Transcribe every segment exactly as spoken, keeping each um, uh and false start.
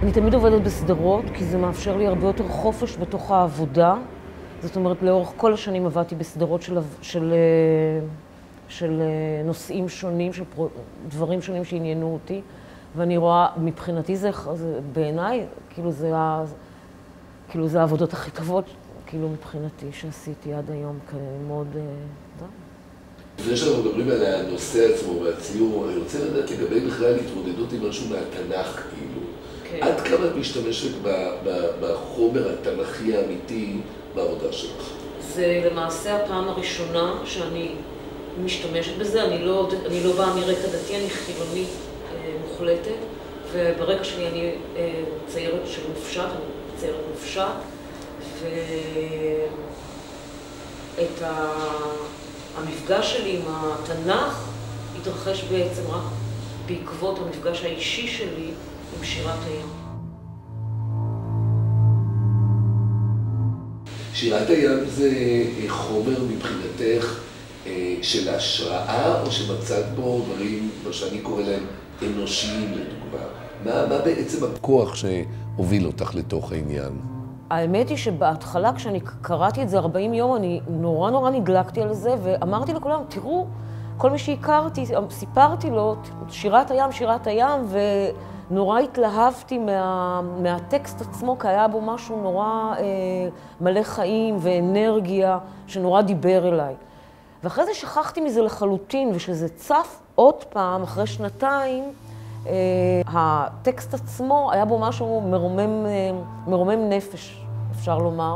אני תמיד עובדת בסדרות, כי זה מאפשר לי הרבה יותר חופש בתוך העבודה. זאת אומרת, לאורך כל השנים עבדתי בסדרות של, של, של נושאים שונים, של דברים שונים שעניינו אותי. ואני רואה, מבחינתי זה, זה בעיניי, כאילו זה, כאילו זה העבודות הכי טובות, כאילו מבחינתי, שעשיתי עד היום, כאלה מאוד... לפני שאנחנו מדברים על הנושא עצמו והציור, אני רוצה לדעת לגבי בכלל התמודדות עם משהו מהתנ"ך, כאילו. כן. עד כמה את משתמשת בחומר התנ"כי האמיתי בעבודה שלך? זה למעשה הפעם הראשונה שאני משתמשת בזה. אני לא, אני לא באה מרקע דתי, אני חילונית מוחלטת, וברקע שלי אני ציירת של מופשט, אני ציירת מופשט, ואת ה... המפגש שלי עם התנ"ך התרחש בעצם רק בעקבות המפגש האישי שלי עם שירת הים. שירת הים זה חומר מבחינתך של השראה, או שמצאת בו דברים, מה שאני קורא להם, אנושיים לדוגמה? מה, מה בעצם הכוח שהוביל אותך לתוך העניין? האמת היא שבהתחלה, כשאני קראתי את זה ארבעים יום, אני נורא נורא נגלקתי על זה, ואמרתי לכולם, תראו, כל מי שהכרתי, סיפרתי לו, שירת הים, שירת הים, ונורא התלהבתי מה, מהטקסט עצמו, כי היה בו משהו נורא אה, מלא חיים ואנרגיה, שנורא דיבר אליי. ואחרי זה שכחתי מזה לחלוטין, ושזה צף עוד פעם, אחרי שנתיים, אה, הטקסט עצמו, היה בו משהו מרומם, אה, מרומם נפש. אפשר לומר,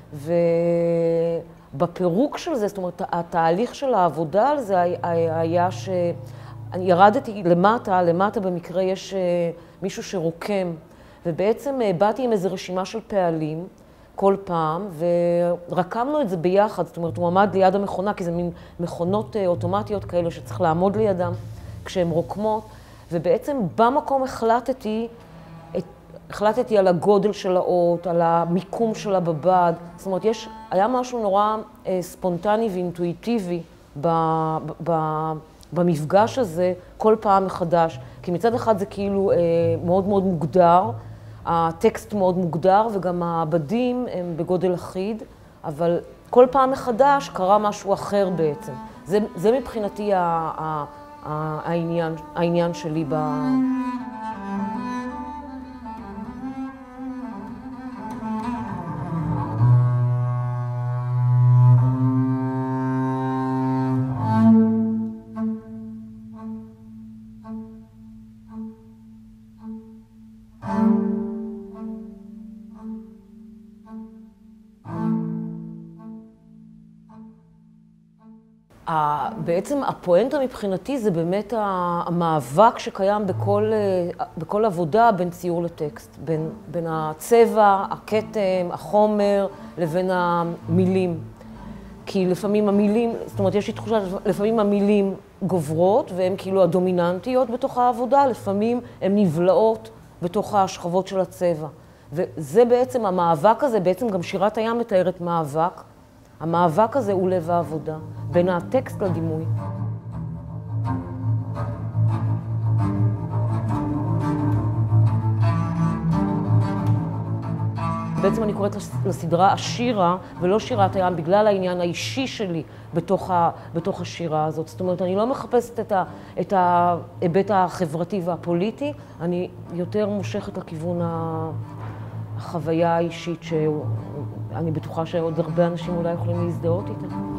ובפירוק של זה, זאת אומרת, התהליך של העבודה על זה היה שאני ירדתי למטה, למטה במקרה יש מישהו שרוקם, ובעצם באתי עם איזו רשימה של פעלים כל פעם, ורקמנו את זה ביחד, זאת אומרת, הוא עמד ליד המכונה, כי זה מין מכונות אוטומטיות כאלה שצריך לעמוד לידם כשהן רוקמות, ובעצם במקום החלטתי, החלטתי על הגודל של האות, על המיקום של הבבד. זאת אומרת, יש, היה משהו נורא אה, ספונטני ואינטואיטיבי ב, ב, במפגש הזה כל פעם מחדש. כי מצד אחד זה כאילו אה, מאוד מאוד מוגדר, הטקסט מאוד מוגדר, וגם הבדים הם בגודל אחיד, אבל כל פעם מחדש קרה משהו אחר בעצם. זה, זה מבחינתי ה, ה, ה, העניין, העניין שלי ב... בעצם הפואנטה מבחינתי זה באמת המאבק שקיים בכל, בכל עבודה בין ציור לטקסט, בין, בין הצבע, הכתם, החומר, לבין המילים. כי לפעמים המילים, זאת אומרת, יש לי תחושה, לפעמים המילים גוברות והן כאילו הדומיננטיות בתוך העבודה, לפעמים הן נבלעות בתוך השכבות של הצבע. וזה בעצם, המאבק הזה, בעצם גם שירת הים מתארת מאבק. המאבק הזה הוא לב העבודה, בין הטקסט לדימוי. בעצם אני קוראת לסדרה השירה ולא שירת הים, בגלל העניין האישי שלי בתוך, ה, בתוך השירה הזאת. זאת אומרת, אני לא מחפשת את, ה, את ההיבט החברתי והפוליטי, אני יותר מושכת לכיוון החוויה האישית, שאני בטוחה שעוד הרבה אנשים אולי יכולים להזדהות איתה.